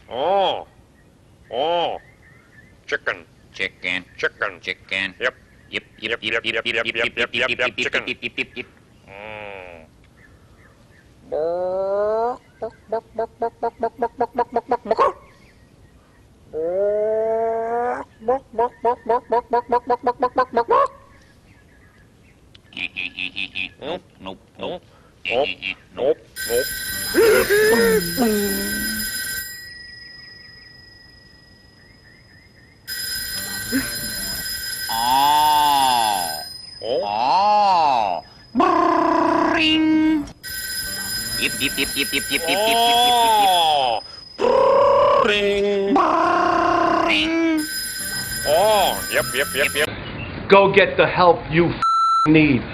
Oh. Oh. Chicken. Chicken. Chicken. Chicken. Yep. Yep. Yep. Yep. Yep. Yep. Yep. Yep. Yep. Yep. Yep. Chicken. Nope. Nope. Nope. Nope. Nope. Nope. Oh. Oh. Oh. Bring. Yip yip yip yip yip yip yip yip yip yip yip. Oh. Bring. Bring. Oh. Yep. Yep. Yep. Yep. Go get the help you need.